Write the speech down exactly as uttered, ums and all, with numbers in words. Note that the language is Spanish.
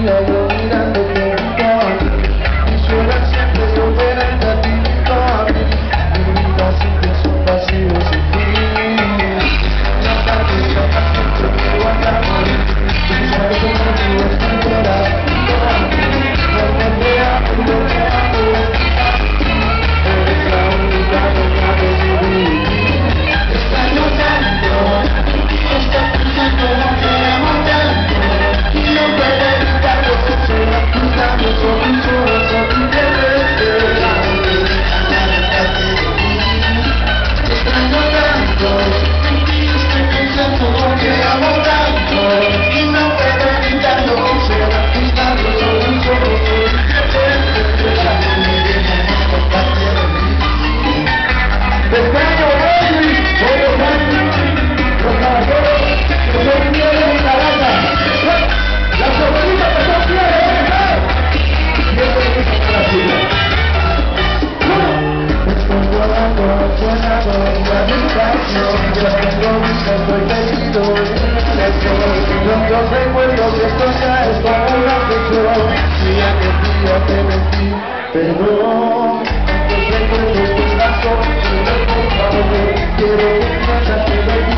vida yo mirándote junto a mí. Quisiera siempre volver a estar junto a mí. Mi vida sin ti es un vacío sin fin. La tarde se va siempre me voy a morir. Pensar conmigo es tu corazón junto a mí. Cuando te amo, yo te amo. Eres la única dueña de mi vida. Extraño tanto, estoy pensando en te amo tanto. Y no puedo evitarlo, será tus labios o tus ojos o tu querer. Extraño tanto, en ti estoy pensando en te amo tanto. Y no puedo evitarlo, será tus labios o tus ojos o tu querer. Ya no me dejan escaparte de mí. Te extraño, baby, solo baby. Los caballeros que son fieles en la banda. Las favoritas que son fieles, ¿verdad? Siempre que son para la ciudad. Estoy volando, sonando en la habitación. Yo tengo vista, estoy perdido en el electro. Los recuerdos que esto ya es como una ficción. Día que día te mentí, perdón. Los recuerdos que paso, por favor, quiero que piensas que baby.